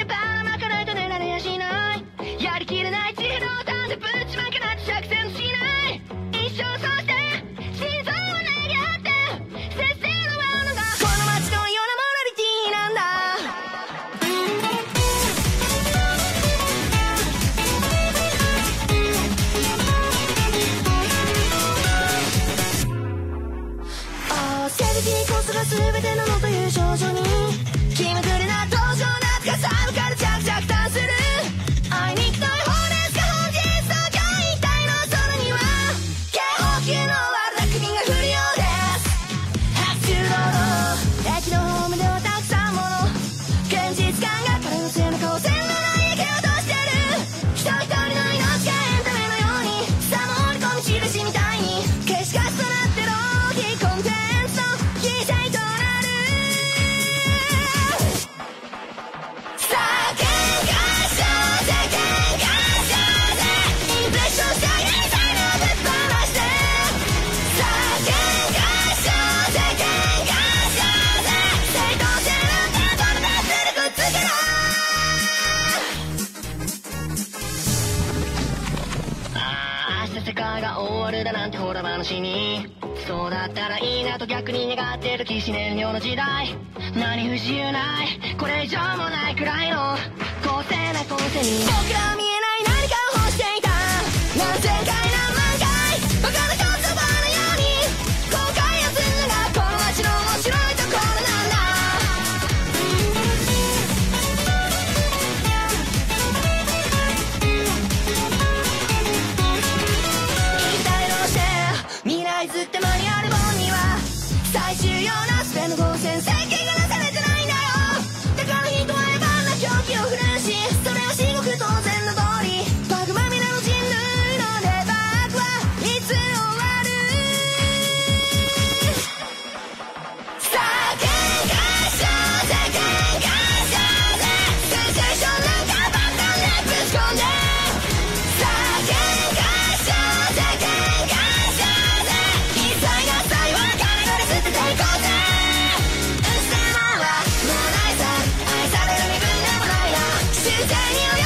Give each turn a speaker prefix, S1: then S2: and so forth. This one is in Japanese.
S1: ばまかないと寝られやしない。やりきれない自動弾でぶちまけないと着戦しない。一生そして心臓を投げ合って接戦のワールドがこの街のようなモラリティなんだ。セルフィーこそが全てなのという少女に気まぐれな登場だとか寒から着々とする会いに行きたい方ですか本日東京一帯の空には警報級の悪巧みが降るようです。白昼堂々駅のホームではたくさんもの現実感が彼の背中を線路内へ蹴落としてる。人一人の命がエンタメのようにさも織り込み印みたいに消しカスとなって浪費コンテンツの犠牲となる。さあ喧嘩しようぜ喧嘩しようぜインプレッションしたい才能ぶっ放してさあ喧嘩しようぜ喧嘩しようぜ正当性なんてどれだってくっつけろ。明日世界が終わるだなんてほら話にそうだったらいいなと逆に願ってる騎士燃料の時代。何不自由ないこれ以上もないくらいの公正な公正に僕らは見えない何かを欲していた。何千回何万回他の言葉のように後悔をするのがこの街の面白いところなんだ。期待をして未来ずって間にあるもんには最終ようなスペの合戦設計がなされてないんだよ。だから人は野蛮な狂気を振るうしそれは至極当然の通りバグまみれの人類のデバッグはいつ終わる。さあ喧嘩しようぜ喧嘩しようぜセンセーションなんか爆弾でぶち込んでさあ喧嘩しようぜ喧嘩しようぜ一切合切はガリガリ捨てていこうぜ。うっせえもんはもうないさ愛される身分でもないな自然に